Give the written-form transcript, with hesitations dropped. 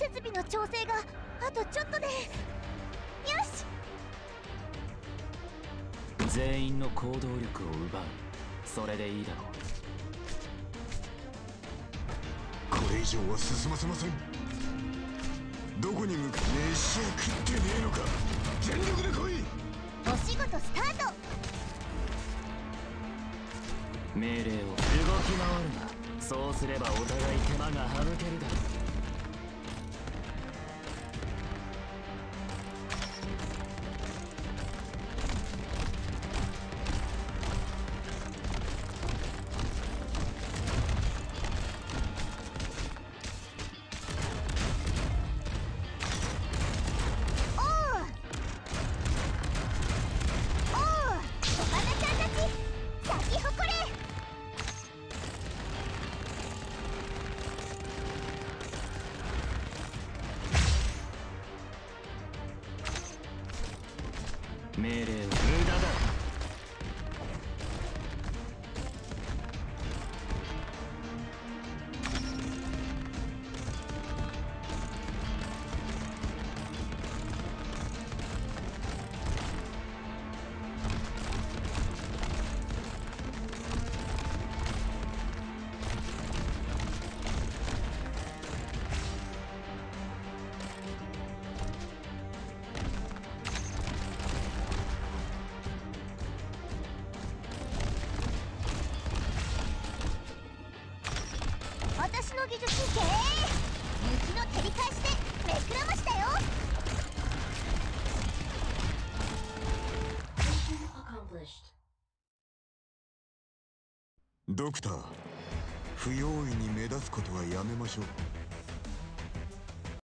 設備の調整があとちょっとで。よし。 全員の行動力を奪う。それでいいだろう。これ以上は進ませません。どこに向か飯は食ってねえのか。全力で来い。 お仕事スタート。 命令を動き回るな。そうすればお互い手間が省けるだろう。命令は無駄だ。 私の技術系雪の照り返しでめくらましたよ。 ドクター、不用意に目立つことはやめましょう。